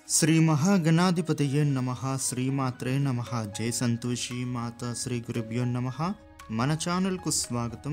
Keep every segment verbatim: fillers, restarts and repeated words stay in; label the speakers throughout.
Speaker 1: శ్రీ మహాగణాధిపతయే నమః. శ్రీమాత్రే నమః. జై సంతోషి మాత. శ్రీ గురుభ్యో నమః. మన ఛానల్కు స్వాగతం.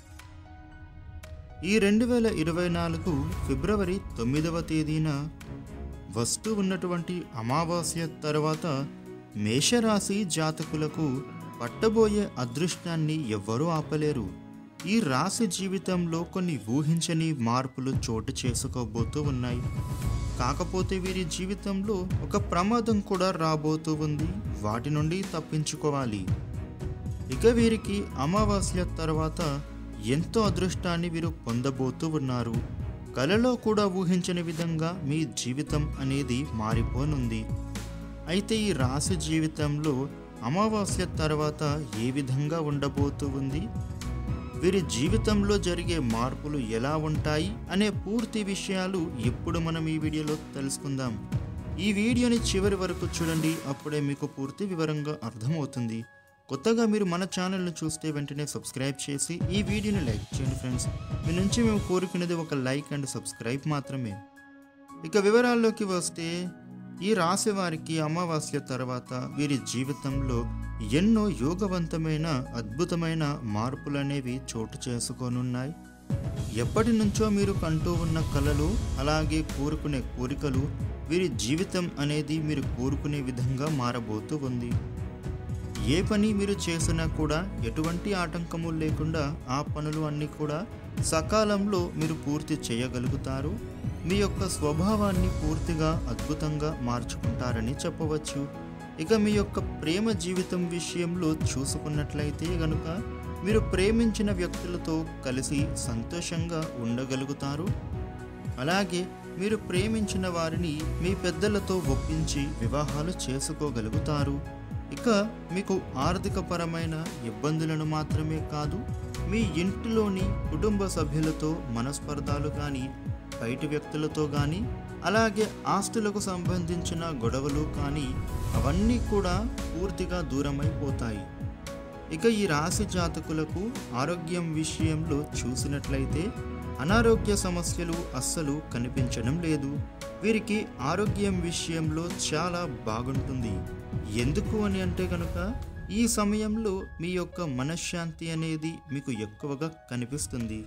Speaker 1: ఈ రెండు వేల ఇరవై నాలుగు ఫిబ్రవరి తొమ్మిదవ తేదీన వస్తూ ఉన్నటువంటి అమావాస్య తర్వాత మేషరాశి జాతకులకు పట్టబోయే అదృష్టాన్ని ఎవ్వరూ ఆపలేరు. ఈ రాశి జీవితంలో కొన్ని ఊహించని మార్పులు చోటు చేసుకోబోతూ ఉన్నాయి. కాకపోతే వీరి జీవితంలో ఒక ప్రమాదం కూడా రాబోతూ ఉంది. వాటి నుండి తప్పించుకోవాలి. ఇక వీరికి అమావాస్య తర్వాత ఎంతో అదృష్టాన్ని వీరు పొందబోతూ ఉన్నారు. కలలో కూడా ఊహించని విధంగా మీ జీవితం అనేది మారిపోనుంది. అయితే ఈ రాశి జీవితంలో అమావాస్య తర్వాత ఏ విధంగా ఉండబోతూ ఉంది, వీరి జీవితంలో జరిగే మార్పులు ఎలా ఉంటాయి అనే పూర్తి విషయాలు ఇప్పుడు మనం ఈ వీడియోలో తెలుసుకుందాం. ఈ వీడియోని చివరి వరకు చూడండి, అప్పుడే మీకు పూర్తి వివరంగా అర్థమవుతుంది. కొత్తగా మీరు మన ఛానల్ను చూస్తే వెంటనే సబ్స్క్రైబ్ చేసి ఈ వీడియోని లైక్ చేయండి ఫ్రెండ్స్. మీ నుంచి మేము కోరుకునేది ఒక లైక్ అండ్ సబ్స్క్రైబ్ మాత్రమే. ఇక వివరాల్లోకి వస్తే, ఈ రాశి వారికి అమావాస్య తర్వాత వీరి జీవితంలో ఎన్నో యోగవంతమైన అద్భుతమైన మార్పులు అనేవి చోటు చేసుకోనున్నాయి. ఎప్పటి నుంచో మీరు కంటూ ఉన్న కలలు, అలాగే కోరుకునే కోరికలు, వీరి జీవితం అనేది మీరు కోరుకునే విధంగా మారబోతూ ఉంది. ఏ పని మీరు చేసినా కూడా ఎటువంటి ఆటంకము లేకుండా ఆ పనులు అన్నీ కూడా సకాలంలో మీరు పూర్తి చేయగలుగుతారు. మీ యొక్క స్వభావాన్ని పూర్తిగా అద్భుతంగా మార్చుకుంటారని చెప్పవచ్చు. ఇక మీ యొక్క ప్రేమ జీవితం విషయంలో చూసుకున్నట్లయితే గనుక మీరు ప్రేమించిన వ్యక్తులతో కలిసి సంతోషంగా ఉండగలుగుతారు. అలాగే మీరు ప్రేమించిన వారిని మీ పెద్దలతో ఒప్పించి వివాహాలు చేసుకోగలుగుతారు. ఇక మీకు ఆర్థిక పరమైన ఇబ్బందులను మాత్రమే కాదు, మీ ఇంటిలోని కుటుంబ సభ్యులతో మనస్పర్ధాలు కానీ, బయటి వ్యక్తులతో కానీ, అలాగే ఆస్తులకు సంబంధించిన గొడవలు కానీ అవన్నీ కూడా పూర్తిగా దూరమైపోతాయి. ఇక ఈ రాశి జాతకులకు ఆరోగ్యం విషయంలో చూసినట్లయితే అనారోగ్య సమస్యలు అస్సలు కనిపించడం లేదు. వీరికి ఆరోగ్యం విషయంలో చాలా బాగుంటుంది. ఎందుకు అని అంటే కనుక ఈ సమయంలో మీ యొక్క మనశ్శాంతి అనేది మీకు ఎక్కువగా కనిపిస్తుంది.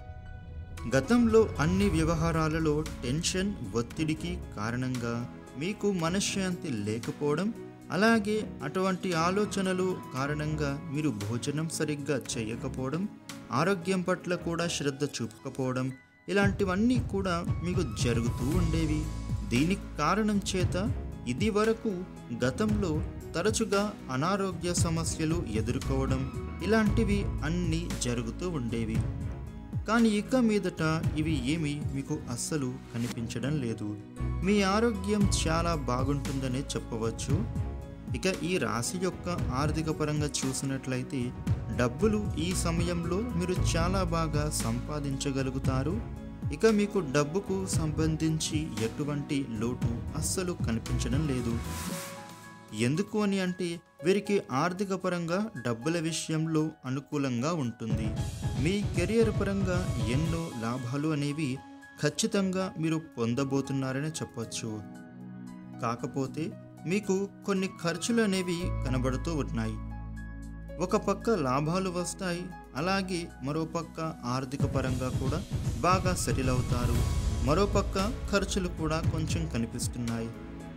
Speaker 1: గతంలో అన్ని వ్యవహారాలలో టెన్షన్, ఒత్తిడికి కారణంగా మీకు మనశ్శాంతి లేకపోవడం, అలాగే అటువంటి ఆలోచనలు కారణంగా మీరు భోజనం సరిగ్గా చేయకపోవడం, ఆరోగ్యం పట్ల కూడా శ్రద్ధ చూపకపోవడం, ఇలాంటివన్నీ కూడా మీకు జరుగుతూ ఉండేవి. దీనికి కారణం చేత ఇది వరకు గతంలో తరచుగా అనారోగ్య సమస్యలు ఎదుర్కోవడం, ఇలాంటివి అన్నీ జరుగుతూ ఉండేవి. కానీ ఇక మీదట ఇవి ఏమీ మీకు అస్సలు కనిపించడం లేదు. మీ ఆరోగ్యం చాలా బాగుంటుందనే చెప్పవచ్చు. ఇక ఈ రాశి యొక్క ఆర్థిక పరంగా చూసినట్లయితే డబ్బులు ఈ సమయంలో మీరు చాలా బాగా సంపాదించగలుగుతారు. ఇక మీకు డబ్బుకు సంబంధించి ఎటువంటి లోటు అస్సలు కనిపించడం లేదు. ఎందుకు అని అంటే వీరికి ఆర్థిక పరంగా డబ్బుల విషయంలో అనుకూలంగా ఉంటుంది. మీ కెరియర్ పరంగా ఎన్నో లాభాలు అనేవి ఖచ్చితంగా మీరు పొందబోతున్నారని చెప్పచ్చు. కాకపోతే మీకు కొన్ని ఖర్చులు అనేవి కనబడుతూ ఉన్నాయి. ఒక పక్క లాభాలు వస్తాయి, అలాగే మరోపక్క ఆర్థిక పరంగా కూడా బాగా సెటిల్ అవుతారు. మరోపక్క ఖర్చులు కూడా కొంచెం కనిపిస్తున్నాయి.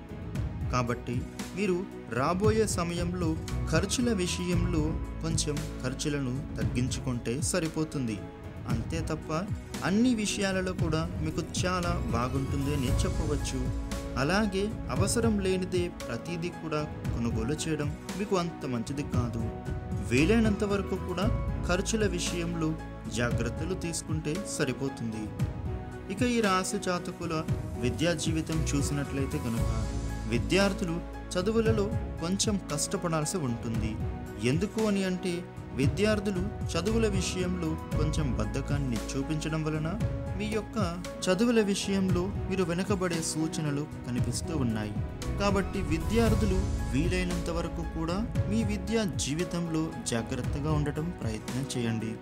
Speaker 1: కాబట్టి మీరు రాబోయే సమయంలో ఖర్చుల విషయంలో కొంచెం ఖర్చులను తగ్గించుకుంటే సరిపోతుంది. అంతే తప్ప అన్ని విషయాలలో కూడా మీకు చాలా బాగుంటుంది అని చెప్పవచ్చు. అలాగే అవసరం లేనిదే ప్రతిదీ కూడా కొనుగోలు చేయడం మీకు అంత మంచిది కాదు. వీలైనంత వరకు కూడా ఖర్చుల విషయంలో జాగ్రత్తలు తీసుకుంటే సరిపోతుంది. ఇక ఈ రాశి జాతకుల విద్యా జీవితం చూసినట్లయితే కనుక విద్యార్థులు చదువులలో కొంచెం కష్టపడాల్సి ఉంటుంది. ఎందుకు అని అంటే విద్యార్థులు చదువుల విషయంలో కొంచెం బద్ధకాన్ని చూపించడం వలన మీ యొక్క చదువుల విషయంలో మీరు వెనకబడే సూచనలు కనిపిస్తూ ఉన్నాయి. కాబట్టి విద్యార్థులు వీలైనంత వరకు కూడా మీ విద్యా జీవితంలో జాగ్రత్తగా ఉండటం ప్రయత్నం చేయండి.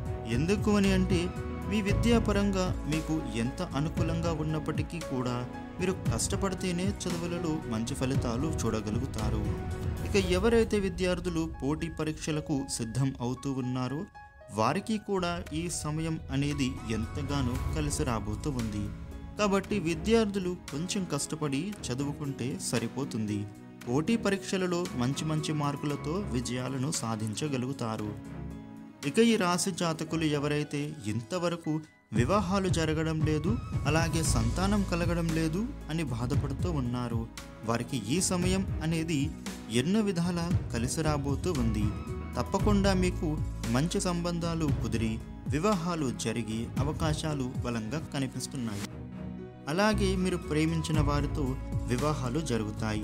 Speaker 1: ఎందుకు అని అంటే మీ విద్యాపరంగా మీకు ఎంత అనుకూలంగా ఉన్నప్పటికీ కూడా మీరు కష్టపడితేనే చదువులలో మంచి ఫలితాలు చూడగలుగుతారు. ఇక ఎవరైతే విద్యార్థులు పోటీ పరీక్షలకు సిద్ధం అవుతూ ఉన్నారో వారికి కూడా ఈ సమయం అనేది ఎంతగానో కలిసి రాబోతూ ఉంది. కాబట్టి విద్యార్థులు కొంచెం కష్టపడి చదువుకుంటే సరిపోతుంది. పోటీ పరీక్షలలో మంచి మంచి మార్కులతో విజయాలను సాధించగలుగుతారు. ఇక ఈ రాశి జాతకులు ఎవరైతే ఇంతవరకు వివాహాలు జరగడం లేదు, అలాగే సంతానం కలగడం లేదు అని బాధపడుతూ ఉన్నారు, వారికి ఈ సమయం అనేది ఎన్నో విధాల కలిసి రాబోతూ ఉంది. తప్పకుండా మీకు మంచి సంబంధాలు కుదిరి వివాహాలు జరిగే అవకాశాలు బలంగా కనిపిస్తున్నాయి. అలాగే మీరు ప్రేమించిన వారితో వివాహాలు జరుగుతాయి.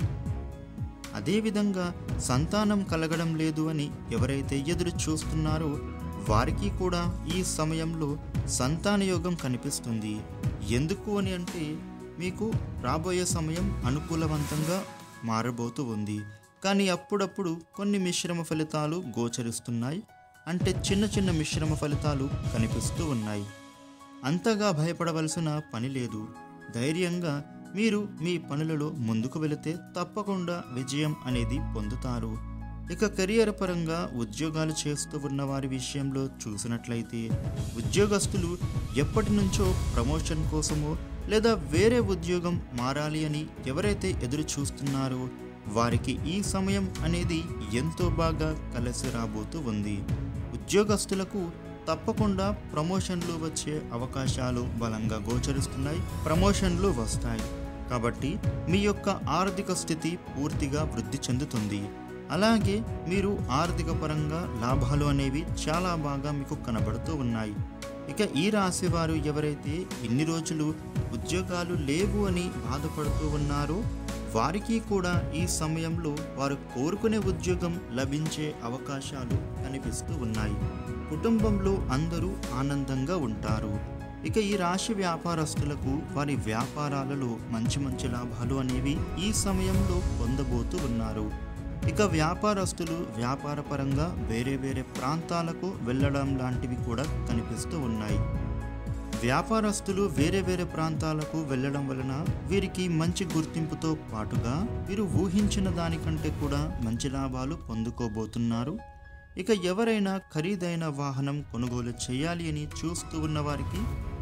Speaker 1: అదేవిధంగా సంతానం కలగడం లేదు అని ఎవరైతే ఎదురు చూస్తున్నారో వారికి కూడా ఈ సమయంలో సంతాన యోగం కనిపిస్తుంది. ఎందుకు అని అంటే మీకు రాబోయే సమయం అనుకూలవంతంగా మారబోతూ ఉంది. కానీ అప్పుడప్పుడు కొన్ని మిశ్రమ ఫలితాలు గోచరిస్తున్నాయి. అంటే చిన్న చిన్న మిశ్రమ ఫలితాలు కనిపిస్తూ ఉన్నాయి. అంతగా భయపడవలసిన పని లేదు. ధైర్యంగా మీరు మీ పనులలో ముందుకు వెళితే తప్పకుండా విజయం అనేది పొందుతారు. ఇక కెరియర్ పరంగా ఉద్యోగాలు చేస్తూ ఉన్న వారి విషయంలో చూసినట్లయితే ఉద్యోగస్తులు ఎప్పటి నుంచో ప్రమోషన్ కోసమో లేదా వేరే ఉద్యోగం మారాలి అని ఎవరైతే ఎదురు చూస్తున్నారో వారికి ఈ సమయం అనేది ఎంతో బాగా కలిసి రాబోతూ ఉంది. ఉద్యోగస్తులకు తప్పకుండా ప్రమోషన్లు వచ్చే అవకాశాలు బలంగా గోచరిస్తున్నాయి. ప్రమోషన్లు వస్తాయి కాబట్టి మీ యొక్క ఆర్థిక స్థితి పూర్తిగా వృద్ధి చెందుతుంది. అలాగే మీరు ఆర్థిక పరంగా లాభాలు అనేవి చాలా బాగా మీకు కనబడుతూ ఉన్నాయి. ఇక ఈ రాశి వారు ఎవరైతే ఇన్ని రోజులు ఉద్యోగాలు లేవు అని బాధపడుతూ ఉన్నారో వారికి కూడా ఈ సమయంలో వారు కోరుకునే ఉద్యోగం లభించే అవకాశాలు కనిపిస్తూ ఉన్నాయి. కుటుంబంలో అందరూ ఆనందంగా ఉంటారు. ఇక ఈ రాశి వ్యాపారస్తులకు వారి వ్యాపారాలలో మంచి మంచి లాభాలు అనేవి ఈ సమయంలో పొందబోతూ ఉన్నారు. ఇక వ్యాపారస్తులు వ్యాపార పరంగా వేరే వేరే ప్రాంతాలకు వెళ్ళడం లాంటివి కూడా కనిపిస్తూ ఉన్నాయి. వ్యాపారస్తులు వేరే వేరే ప్రాంతాలకు వెళ్ళడం వలన వీరికి మంచి గుర్తింపుతో పాటుగా వీరు ఊహించిన దానికంటే కూడా మంచి లాభాలు పొందుకోబోతున్నారు. ఇక ఎవరైనా ఖరీదైన వాహనం కొనుగోలు చేయాలి అని చూస్తూ ఉన్న వారికి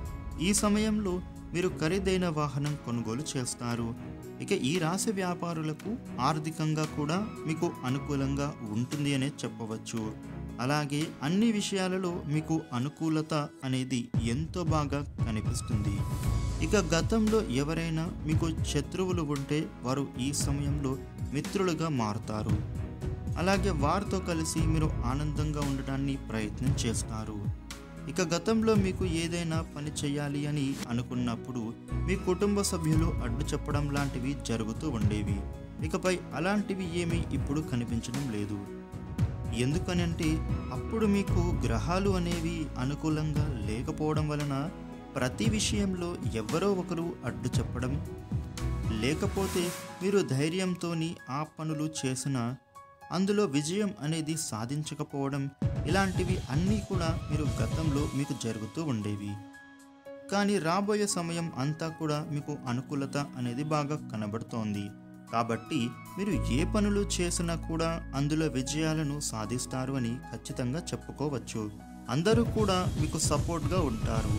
Speaker 1: ఈ సమయంలో మీరు ఖరీదైన వాహనం కొనుగోలు చేస్తారు. ఇక ఈ రాశి వ్యాపారులకు ఆర్థికంగా కూడా మీకు అనుకూలంగా ఉంటుంది అనే చెప్పవచ్చు. అలాగే అన్ని విషయాలలో మీకు అనుకూలత అనేది ఎంతో బాగా కనిపిస్తుంది. ఇక గతంలో ఎవరైనా మీకు శత్రువులు ఉంటే వారు ఈ సమయంలో మిత్రులుగా మారుతారు. అలాగే వారితో కలిసి మీరు ఆనందంగా ఉండటాన్ని ప్రయత్నం చేస్తారు. ఇక గతంలో మీకు ఏదైనా పని చేయాలి అని అనుకున్నప్పుడు మీ కుటుంబ సభ్యులు అడ్డు చెప్పడం లాంటివి జరుగుతూ ఉండేవి. ఇకపై అలాంటివి ఏమీ ఇప్పుడు కనిపించడం లేదు. ఎందుకనంటే అప్పుడు మీకు గ్రహాలు అనేవి అనుకూలంగా లేకపోవడం వలన ప్రతి విషయంలో ఎవరో ఒకరు అడ్డు చెప్పడం, లేకపోతే మీరు ధైర్యంతోని ఆ పనులు చేసిన అందులో విజయం అనేది సాధించకపోవడం, ఇలాంటివి అన్నీ కూడా మీరు గతంలో మీకు జరుగుతూ ఉండేవి. కానీ రాబోయే సమయం అంతా కూడా మీకు అనుకూలత అనేది బాగా కనబడుతోంది. కాబట్టి మీరు ఏ పనులు చేసినా కూడా అందులో విజయాలను సాధిస్తారు అని ఖచ్చితంగా చెప్పుకోవచ్చు. అందరూ కూడా మీకు సపోర్ట్గా ఉంటారు.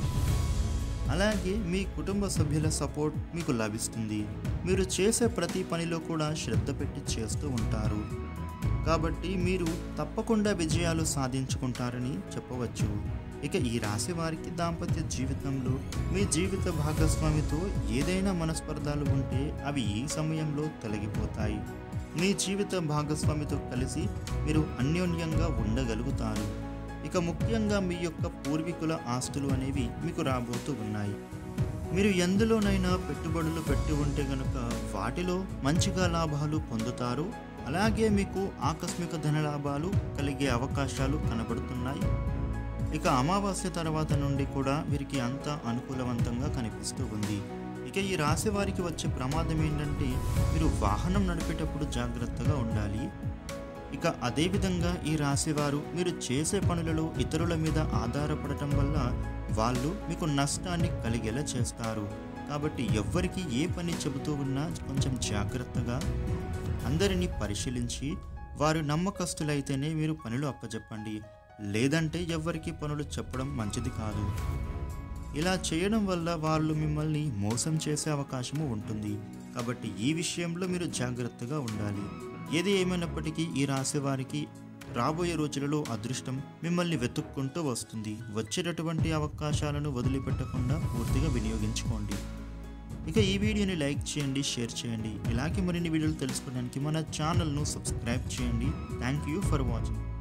Speaker 1: అలాగే మీ కుటుంబ సభ్యుల సపోర్ట్ మీకు లభిస్తుంది. మీరు చేసే ప్రతి పనిలో కూడా శ్రద్ధ పెట్టి చేస్తూ ఉంటారు. కాబట్టి మీరు తప్పకుండా విజయాలు సాధించుకుంటారని చెప్పవచ్చు. ఇక ఈ రాశి వారికి దాంపత్య జీవితంలో మీ జీవిత భాగస్వామితో ఏదైనా మనస్పర్ధాలు ఉంటే అవి ఈ సమయంలో తొలగిపోతాయి. మీ జీవిత భాగస్వామితో కలిసి మీరు అన్యోన్యంగా ఉండగలుగుతారు. ఇక ముఖ్యంగా మీ యొక్క పూర్వీకుల ఆస్తులు అనేవి మీకు రాబోతూ ఉన్నాయి. మీరు ఎందులోనైనా పెట్టుబడులు పెట్టి ఉంటే గనుక వాటిలో మంచిగా లాభాలు పొందుతారు. అలాగే మీకు ఆకస్మిక ధనలాభాలు కలిగే అవకాశాలు కనబడుతున్నాయి. ఇక అమావాస్య తర్వాత నుండి కూడా వీరికి అంతా అనుకూలవంతంగా కనిపిస్తూ ఉంది. ఇక ఈ రాశి వారికి వచ్చే ప్రమాదం ఏంటంటే మీరు వాహనం నడిపేటప్పుడు జాగ్రత్తగా ఉండాలి. ఇక అదేవిధంగా ఈ రాశివారు మీరు చేసే పనులలో ఇతరుల మీద ఆధారపడటం వల్ల వాళ్ళు మీకు నష్టాన్ని కలిగేలా చేస్తారు. కాబట్టి ఎవ్వరికి ఏ పని చెబుతూ ఉన్నా కొంచెం జాగ్రత్తగా అందరినీ పరిశీలించి వారు నమ్మకస్తులైతేనే మీరు పనులు అప్పచెప్పండి. లేదంటే ఎవ్వరికి పనులు చెప్పడం మంచిది కాదు. ఇలా చేయడం వల్ల వాళ్ళు మిమ్మల్ని మోసం చేసే అవకాశము ఉంటుంది. కాబట్టి ఈ విషయంలో మీరు జాగ్రత్తగా ఉండాలి. ఏది ఏమైనప్పటికీ ఈ రాశి వారికి రాబోయే రోజులలో అదృష్టం మిమ్మల్ని వెతుక్కుంటూ వస్తుంది. వచ్చేటటువంటి అవకాశాలను వదిలిపెట్టకుండా పూర్తిగా వినియోగించుకోండి. ఇక ఈ వీడియోని లైక్ చేయండి, షేర్ చేయండి. ఇలాగే మరిన్ని వీడియోలు తెలుసుకోవడానికి మన ఛానల్ను సబ్స్క్రైబ్ చేయండి. Thank you for watching.